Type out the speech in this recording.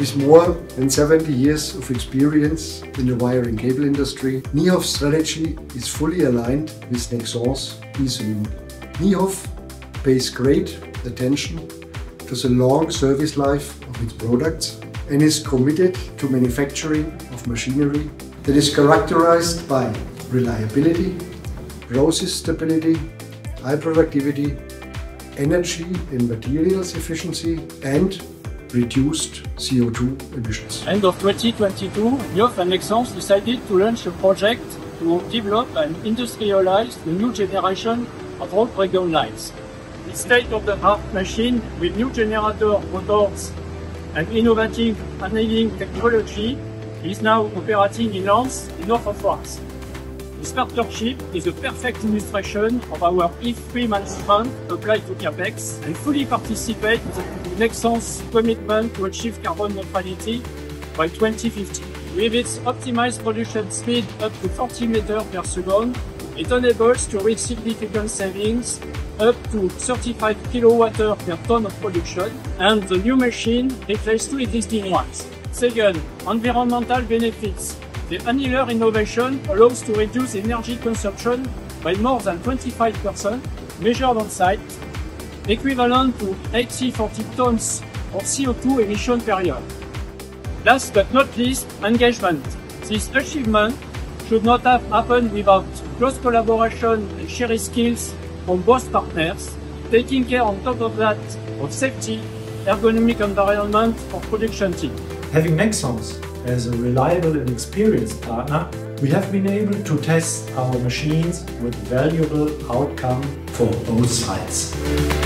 With more than 70 years of experience in the wire and cable industry, Niehoff's strategy is fully aligned with Nexans Bézille. Niehoff pays great attention to the long service life of its products and is committed to manufacturing of machinery that is characterized by reliability, process stability, high productivity, energy and materials efficiency, and reduced CO2 emissions. End of 2022, Niehoff and Nexans decided to launch a project to develop and industrialize the new generation of road breakdown lines. This state-of-the-art machine with new generator motors and innovative annealing technology is now operating in Lens, in north of France. This partnership is a perfect illustration of our E3 management applied to CapEx and fully participate in Nexans' commitment to achieve carbon neutrality by 2050. With its optimized production speed up to 40 meters per second, it enables to reach significant savings up to 35 kWh per ton of production, and the new machine replaces two existing ones. Second, environmental benefits. The annealer innovation allows to reduce energy consumption by more than 25%, measured on site, equivalent to 80-40 tons of CO2 emission per year. Last but not least, engagement. This achievement should not have happened without close collaboration and sharing skills from both partners, taking care on top of that of safety, ergonomic environment for production team. Having Nexans as a reliable and experienced partner, we have been able to test our machines with valuable outcome for both sides.